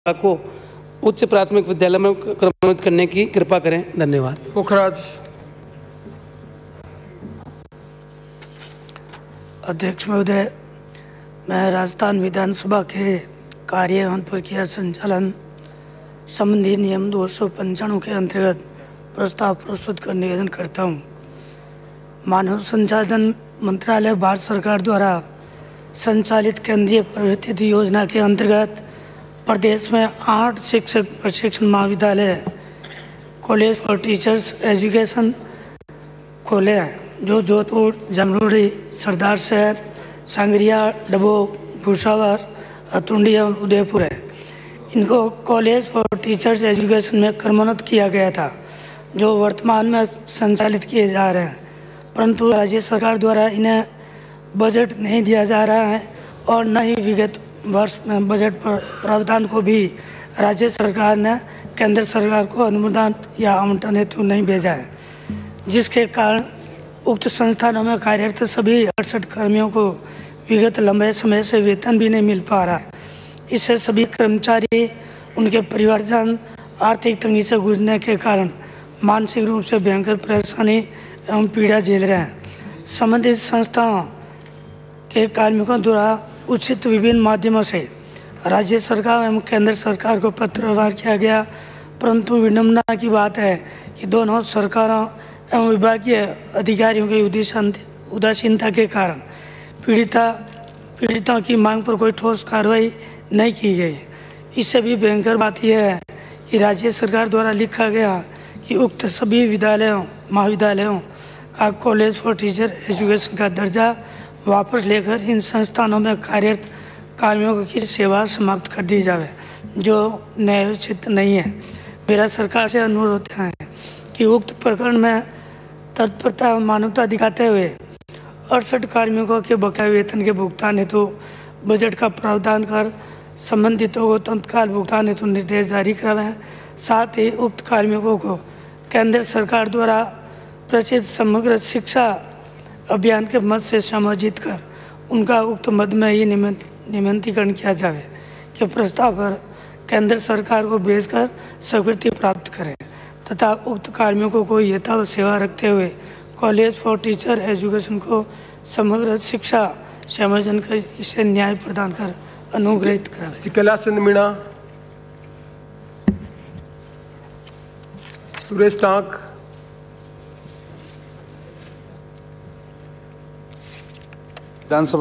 को उच्च प्राथमिक विद्यालय में क्रमबद्ध करने की कृपा करें। धन्यवाद। पोखराज। अध्यक्ष महोदय, मैं राजस्थान विधानसभा के कार्य एवं प्रक्रिया संचालन संबंधी नियम 295 के अंतर्गत प्रस्ताव प्रस्तुत कर निवेदन करता हूँ। मानव संसाधन मंत्रालय भारत सरकार द्वारा संचालित केंद्रीय प्रवृत्ति योजना के अंतर्गत प्रदेश में 8 शिक्षक प्रशिक्षण महाविद्यालय कॉलेज फॉर टीचर्स एजुकेशन खोले हैं, जो जोधपुर, जमरोड़ी, सरदार शहर, सांगरिया, डबोक, भूसावर, अतुंडी और उदयपुर है। इनको कॉलेज फॉर टीचर्स एजुकेशन में क्रमोन्नत किया गया था, जो वर्तमान में संचालित किए जा रहे हैं, परंतु राज्य सरकार द्वारा इन्हें बजट नहीं दिया जा रहा है और न ही विगत वर्ष में बजट प्रावधान को भी राज्य सरकार ने केंद्र सरकार को अनुमोदन या आवंटन हेतु नहीं भेजा है, जिसके कारण उक्त संस्थानों में कार्यरत सभी 68 कर्मियों को विगत लंबे समय से वेतन भी नहीं मिल पा रहा है। इससे सभी कर्मचारी, उनके परिवारजन आर्थिक तंगी से गुजरने के कारण मानसिक रूप से भयंकर परेशानी एवं पीड़ा झेल रहे हैं। संबंधित संस्थाओं के कार्मिकों द्वारा उचित विभिन्न माध्यमों से राज्य सरकार एवं केंद्र सरकार को पत्र व्यवहार किया गया, परंतु विडंबना की बात है कि दोनों सरकारों एवं विभागीय अधिकारियों की उदासीनता के कारण पीड़ितों की मांग पर कोई ठोस कार्रवाई नहीं की गई। इससे भी भयंकर बात यह है कि राज्य सरकार द्वारा लिखा गया कि उक्त सभी विद्यालयों महाविद्यालयों का कॉलेज फॉर टीचर एजुकेशन का दर्जा वापस लेकर इन संस्थानों में कार्यरत कार्मिकों की सेवा समाप्त कर दी जाए, जो न्यायोचित नहीं है। मेरा सरकार से अनुरोध है कि उक्त प्रकरण में तत्परता और मानवता दिखाते हुए 68 कार्मिकों के बकाया वेतन के भुगतान हेतु बजट का प्रावधान कर संबंधितों को तत्काल भुगतान हेतु निर्देश जारी करवाएं। साथ ही उक्त कार्मिकों को केंद्र सरकार द्वारा प्रचलित समग्र शिक्षा अभियान के मद से समायोजित कर उनका उक्त मद में ही निमंत्रण किया जाए कि प्रस्ताव पर केंद्र सरकार को भेजकर स्वीकृति प्राप्त करें तथा उक्त कार्मिकों को यथावत सेवा रखते हुए कॉलेज फॉर टीचर एजुकेशन को समग्र शिक्षा समायोजन कर इसे न्याय प्रदान कर अनुग्रहित करावे। कैलाश चंद्र मीणा, सुरेश टांक। विधानसभा